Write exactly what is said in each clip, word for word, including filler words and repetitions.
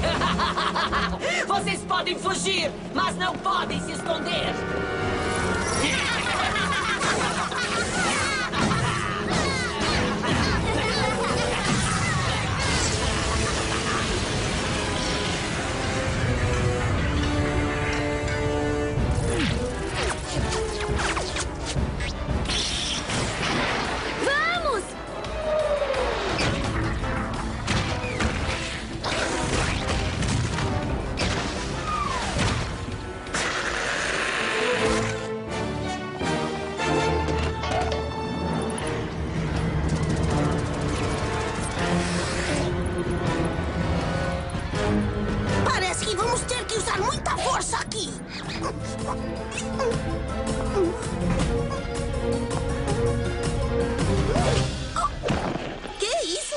Vocês podem fugir, mas não podem se esconder. Parece que vamos ter que usar muita força aqui. Que isso?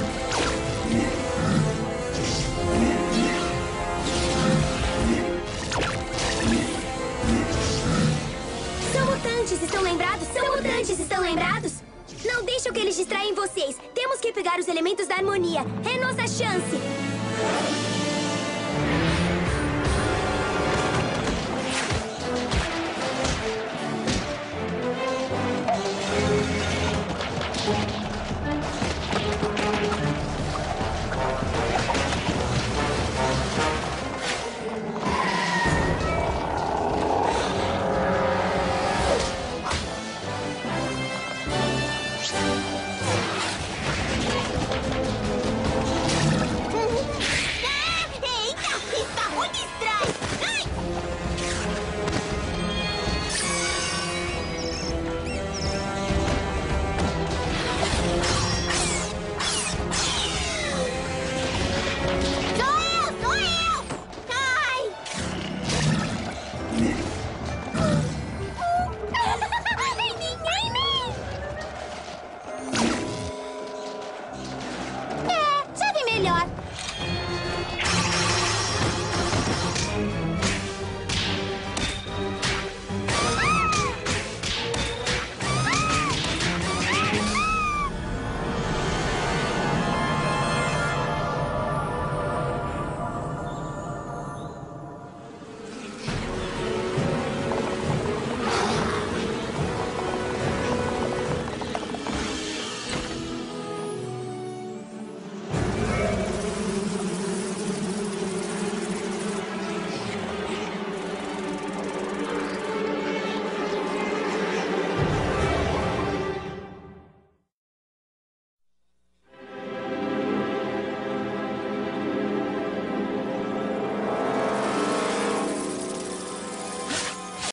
São mutantes, estão lembrados? São mutantes, estão lembrados? Não deixem que eles distraem vocês. Temos que pegar os elementos da harmonia. É nossa chance.